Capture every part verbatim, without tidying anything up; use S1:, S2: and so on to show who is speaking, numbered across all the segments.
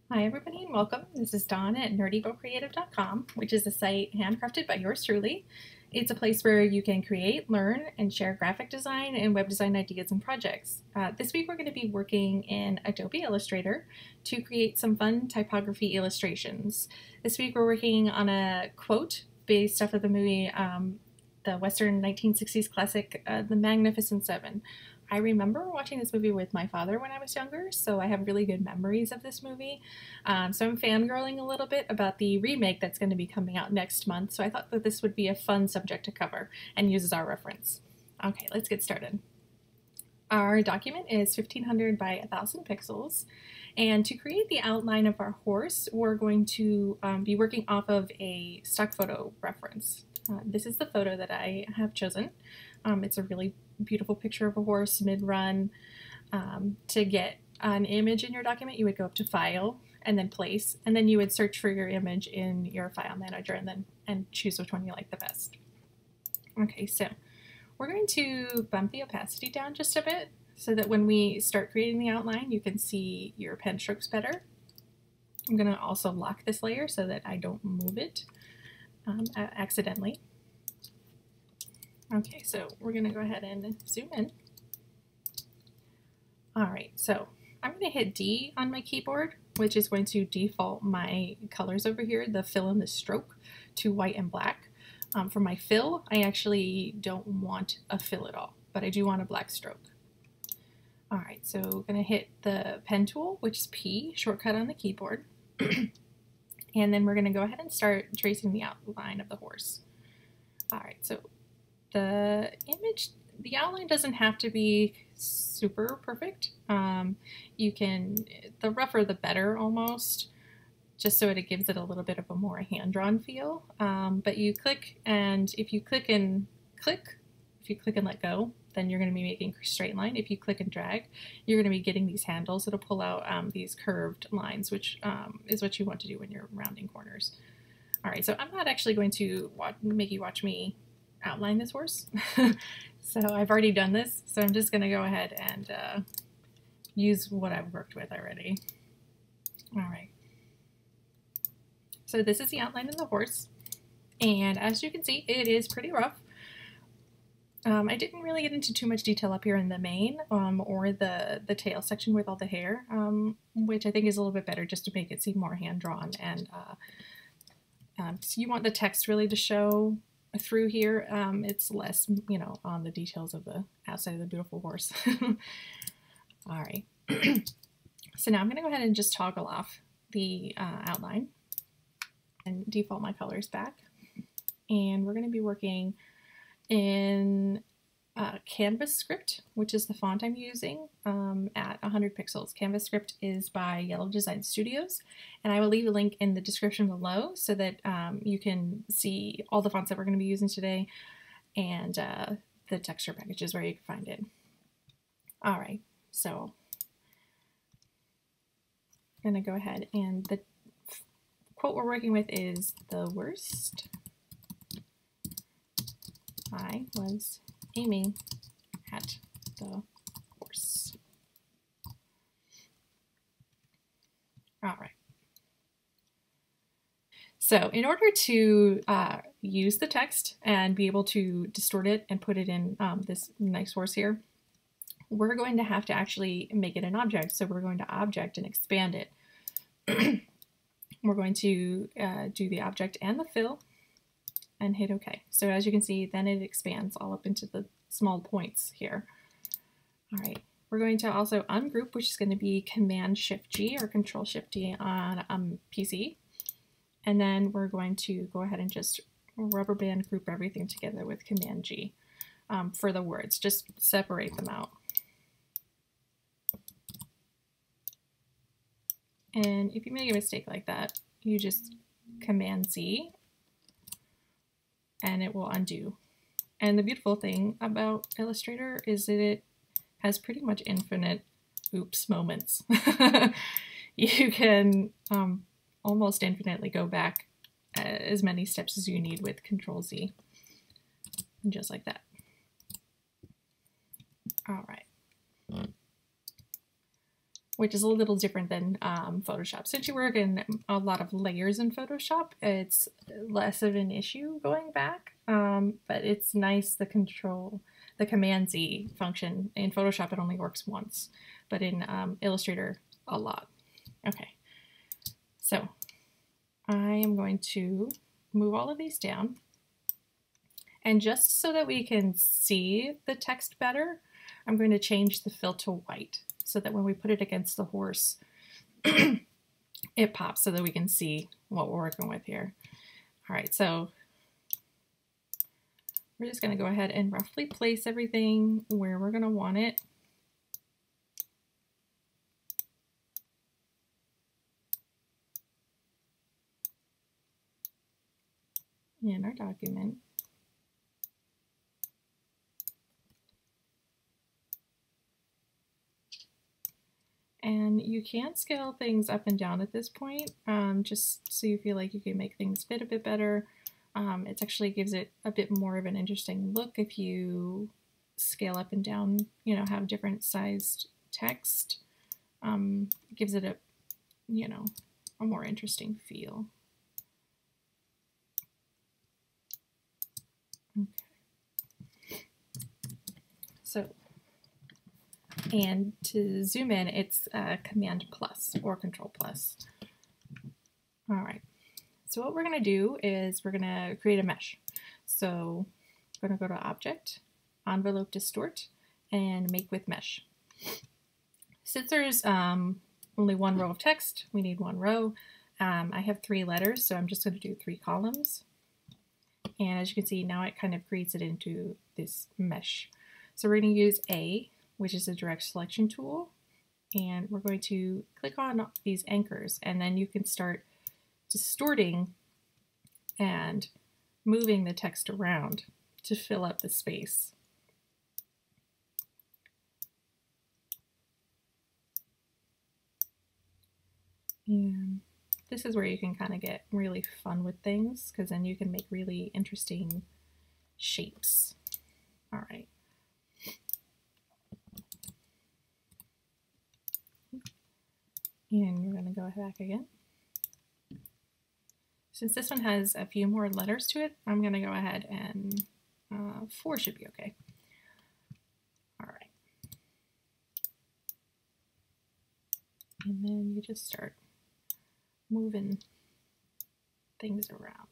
S1: Hi everybody and welcome. This is Dawn at nerdy go creative dot com, which is a site handcrafted by yours truly. It's a place where you can create, learn, and share graphic design and web design ideas and projects. Uh, this week we're going to be working in Adobe Illustrator to create some fun typography illustrations. This week we're working on a quote based off of the movie, um, the Western nineteen sixties classic, uh, The Magnificent Seven. I remember watching this movie with my father when I was younger, so I have really good memories of this movie. Um, so I'm fangirling a little bit about the remake that's going to be coming out next month, so I thought that this would be a fun subject to cover and use as our reference. Okay, let's get started. Our document is fifteen hundred by one thousand pixels, and to create the outline of our horse, we're going to um, be working off of a stock photo reference. Uh, this is the photo that I have chosen. Um, it's a really beautiful picture of a horse mid-run. Um, to get an image in your document, you would go up to File and then Place, and then you would search for your image in your file manager and then and choose which one you like the best. Okay, so we're going to bump the opacity down just a bit so that when we start creating the outline, you can see your pen strokes better. I'm going to also lock this layer so that I don't move it um, accidentally. Okay, so we're going to go ahead and zoom in. All right, so I'm going to hit D on my keyboard, which is going to default my colors over here, the fill and the stroke, to white and black. Um, for my fill, I actually don't want a fill at all, but I do want a black stroke. All right, so I'm going to hit the pen tool, which is P, shortcut on the keyboard. And then we're going to go ahead and start tracing the outline of the horse. All right, so the image, the outline doesn't have to be super perfect. Um, you can, the rougher the better almost, just so it gives it a little bit of a more hand-drawn feel. Um, but you click, and if you click and click, if you click and let go, then you're going to be making a straight line. If you click and drag, you're going to be getting these handles that'll pull out um, these curved lines, which um, is what you want to do when you're rounding corners. All right, so I'm not actually going to watch, make you watch me outline this horse. So I've already done this, so I'm just going to go ahead and uh, use what I've worked with already. All right. So this is the outline of the horse, and as you can see, it is pretty rough. Um, I didn't really get into too much detail up here in the mane um, or the, the tail section with all the hair, um, which I think is a little bit better just to make it seem more hand-drawn. And uh, um, so you want the text really to show through here. Um, it's less, you know, on the details of the outside of the beautiful horse. All right. So now I'm going to go ahead and just toggle off the uh, outline and default my colors back. And we're going to be working in uh, Canvas Script, which is the font I'm using, um, at one hundred pixels. Canvas Script is by Yellow Design Studios, and I will leave a link in the description below so that um, you can see all the fonts that we're going to be using today and uh, the texture packages where you can find it. All right, so I'm going to go ahead, and the quote we're working with is "The worst I was aiming at the horse." All right. So in order to uh, use the text and be able to distort it and put it in um, this nice horse here, we're going to have to actually make it an object. So we're going to object and expand it. We're going to uh, do the object and the fill and hit OK. So as you can see, then it expands all up into the small points here. All right, we're going to also ungroup, which is going to be Command Shift G or Control Shift D on um, P C. And then we're going to go ahead and just rubber band group everything together with Command G um, for the words. Just separate them out. And if you make a mistake like that, you just Command Z and it will undo. And the beautiful thing about Illustrator is that it has pretty much infinite oops moments. You can um, almost infinitely go back uh, as many steps as you need with Control Z. And just like that. All right. which is a little different than um, Photoshop. Since you work in a lot of layers in Photoshop, it's less of an issue going back, um, but it's nice the control, the Command Z function. In Photoshop it only works once, but in um, Illustrator a lot. Okay, so I am going to move all of these down, and just so that we can see the text better, I'm going to change the fill to white so that when we put it against the horse, it pops so that we can see what we're working with here. All right, so we're just going to go ahead and roughly place everything where we're going to want it. In our document. And you can scale things up and down at this point, um, just so you feel like you can make things fit a bit better. Um, it actually gives it a bit more of an interesting look if you scale up and down, you know, have different sized text. Um, it gives it a, you know, a more interesting feel. Okay. So, and to zoom in, it's uh, Command plus or Control plus. All right. So what we're going to do is we're going to create a mesh. So we're going to go to Object, Envelope Distort, and Make with Mesh. Since there's um, only one row of text, we need one row. Um, I have three letters, so I'm just going to do three columns. And as you can see, now it kind of creates it into this mesh. So we're going to use A, which is a direct selection tool, and we're going to click on these anchors, and then you can start distorting and moving the text around to fill up the space. And this is where you can kind of get really fun with things, because then you can make really interesting shapes. All right. And we're going to go back again. Since this one has a few more letters to it, I'm going to go ahead and uh, four should be okay. All right. And then you just start moving things around.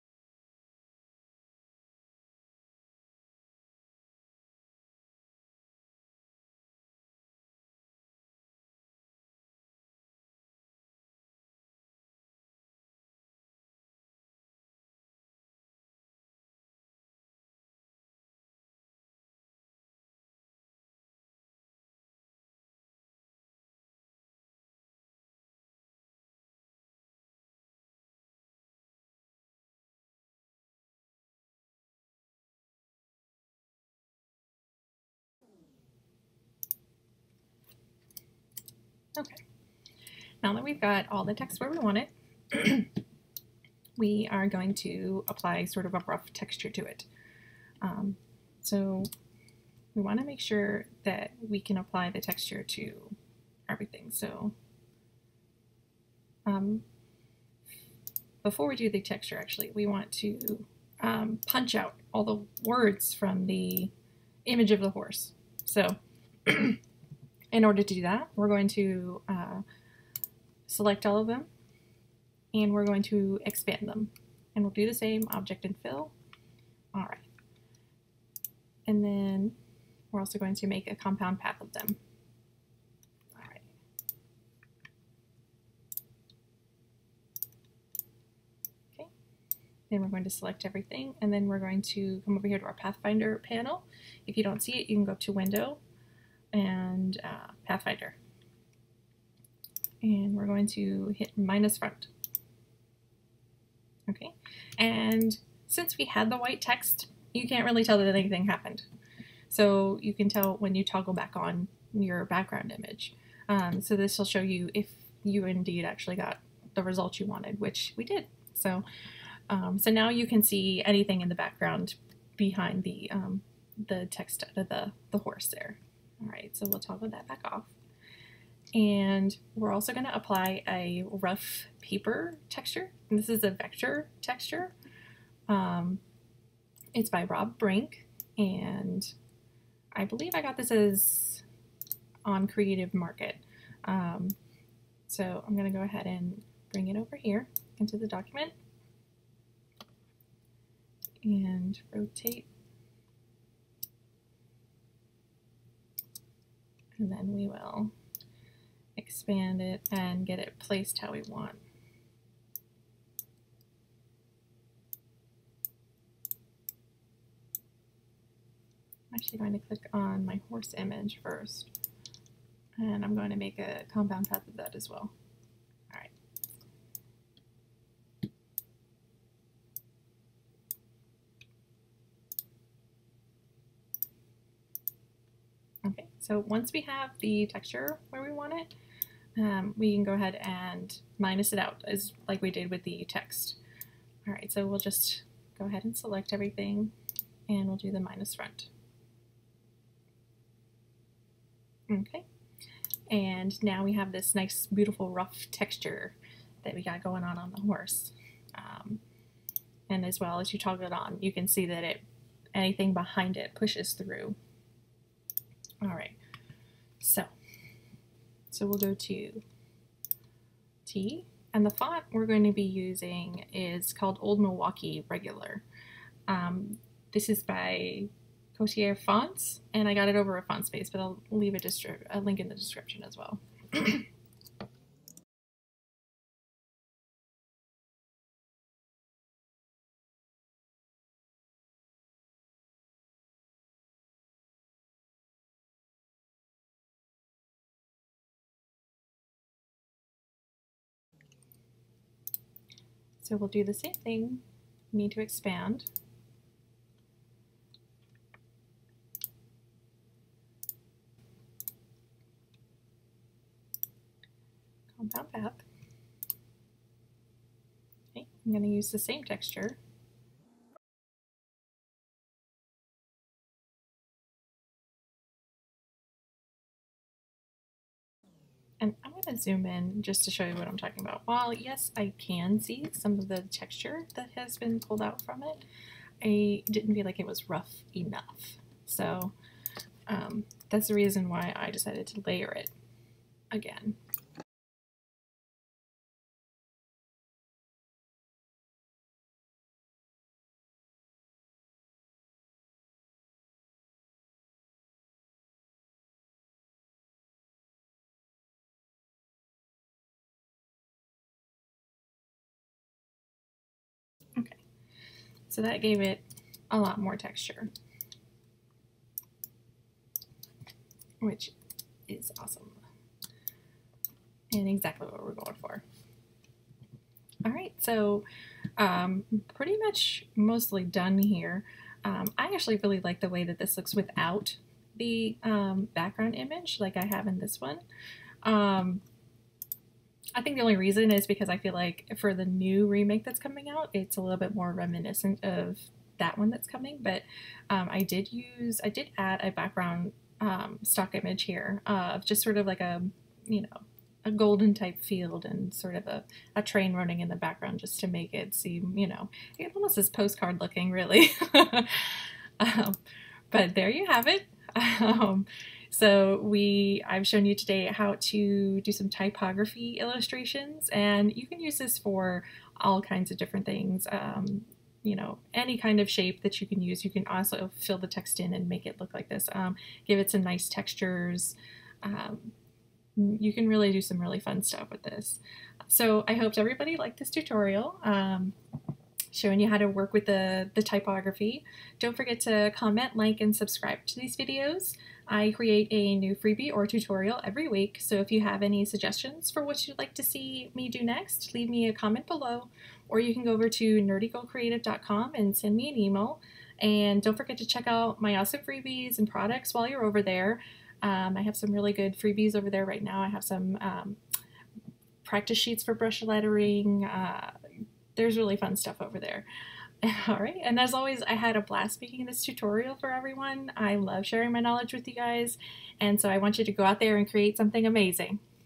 S1: Okay, now that we've got all the text where we want it, we are going to apply sort of a rough texture to it. Um, so we want to make sure that we can apply the texture to everything. So um, before we do the texture, actually, we want to um, punch out all the words from the image of the horse. So in order to do that, we're going to uh, select all of them, and we're going to expand them. And we'll do the same, Object and Fill. All right. And then we're also going to make a compound path of them. All right. Okay. Then we're going to select everything, and then we're going to come over here to our Pathfinder panel. If you don't see it, you can go to Window and uh, Pathfinder. And we're going to hit minus front. Okay, and since we had the white text, you can't really tell that anything happened. So you can tell when you toggle back on your background image. Um, so this will show you if you indeed actually got the result you wanted, which we did. So, um, so now you can see anything in the background behind the um, the text of the the horse there. All right, so we'll toggle that back off. And we're also going to apply a rough paper texture. And this is a vector texture. Um, it's by Rob Brink, and I believe I got this as on Creative Market. Um, so I'm going to go ahead and bring it over here into the document and rotate. And then we will expand it and get it placed how we want. I'm actually going to click on my horse image first, and I'm going to make a compound path of that as well. All right. Okay, so once we have the texture where we want it, um, we can go ahead and minus it out, as like we did with the text. All right, so we'll just go ahead and select everything, and we'll do the minus front. Okay, and now we have this nice, beautiful, rough texture that we got going on on the horse. Um, and as well as you toggle it on, you can see that it anything behind it pushes through. All right, so so we'll go to T, and the font we're going to be using is called Old Milwaukee Regular. Um, this is by Cotier Fonts, and I got it over a font space, but I'll leave a, a link in the description as well. So we'll do the same thing. We need to expand. Compound path. Okay, I'm going to use the same texture. And I'm going to zoom in just to show you what I'm talking about. While yes, I can see some of the texture that has been pulled out from it, I didn't feel like it was rough enough. So um, that's the reason why I decided to layer it again. Okay, so that gave it a lot more texture, which is awesome and exactly what we're going for. All right, so um, pretty much mostly done here. Um, I actually really like the way that this looks without the um, background image like I have in this one. Um, I think the only reason is because I feel like for the new remake that's coming out, it's a little bit more reminiscent of that one that's coming, but um, I did use, I did add a background um, stock image here of just sort of like a, you know, a golden type field and sort of a, a train running in the background just to make it seem, you know, it almost is postcard looking, really. um, but there you have it. Um, so we, I've shown you today how to do some typography illustrations, and you can use this for all kinds of different things. Um, you know, any kind of shape that you can use. You can also fill the text in and make it look like this. Um, give it some nice textures. Um, you can really do some really fun stuff with this. So I hope everybody liked this tutorial. Um, showing you how to work with the, the typography. Don't forget to comment, like, and subscribe to these videos. I create a new freebie or tutorial every week, so if you have any suggestions for what you'd like to see me do next, leave me a comment below, or you can go over to nerdy go creative dot com and send me an email. And don't forget to check out my awesome freebies and products while you're over there. Um, I have some really good freebies over there right now. I have some um, practice sheets for brush lettering. Uh, there's really fun stuff over there. All right, and as always, I had a blast making this tutorial for everyone. I love sharing my knowledge with you guys, and so I want you to go out there and create something amazing.